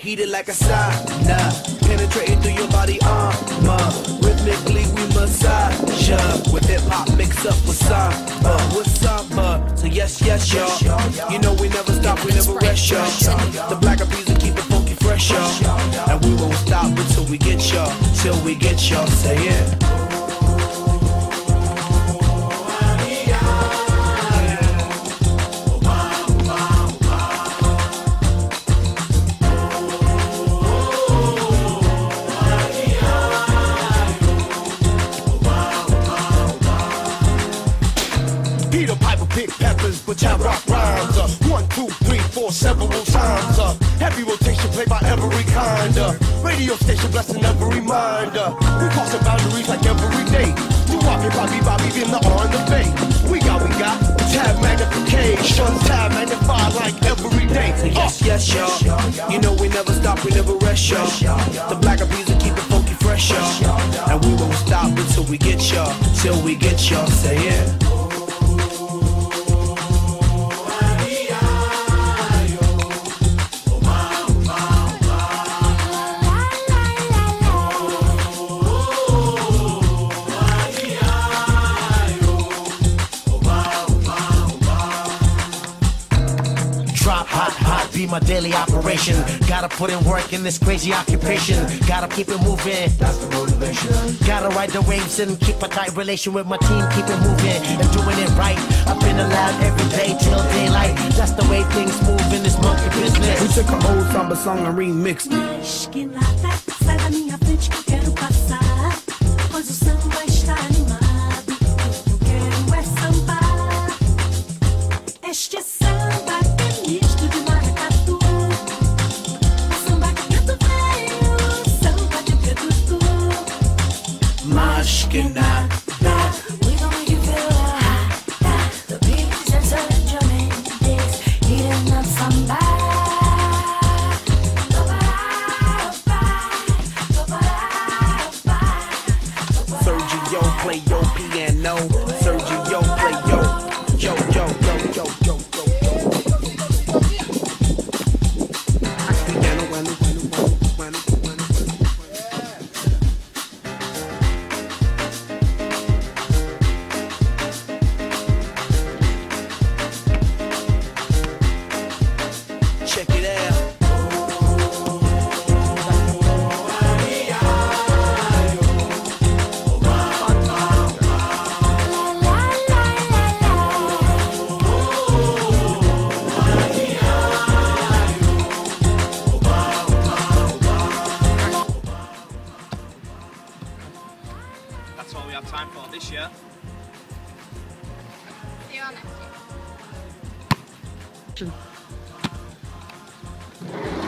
heated like a sauna, penetrating through your body armor. Rhythmically we massage ya, with hip hop mixed up with samba, So yes, yes, y'all. You know we never stop, we never rest, y'all. The black bees will keep it funky fresh, y'all. And we won't stop until we get y'all, till we get y'all. Say it. Peter Piper pick peppers, but I rock rhymes. 1, 2, 3, 4, several times. Heavy rotation played by every kind. Radio station blessing every mind. We crossing boundaries like every day. You walking Bobby in the on the bay. We got tab magnification, tab magnified like every day. Yes, yes, y'all. You know we never stop, we never rest, y'all. The black bees will keep it funky fresh, y'all. And we won't stop until we get y'all, till we get y'all. Say it. Be my daily operation. Gotta put in work in this crazy occupation. Gotta keep it moving. That's the motivation. Gotta ride the waves and keep a tight relation with my team. Keep it moving and doing it right. I've been alive every day till daylight. That's the way things move in this monkey business. We took an old samba song and remixed it. Mas que nada, sai da minha frente que eu quero passar. Pois o samba está animado. Eu quero é sambar. Este samba é misto de maracatu. Samba que canto veio, samba de preto. Mas que nada. We gon' make you feel hot. The beat is just a drumming. It's heating up samba. Sergio play your piano. Sergio play yo, yo, yo, yo, yo, yo, yo, yo. Piano, bueno. Check it out. That's all we have time for this year. See you all next year.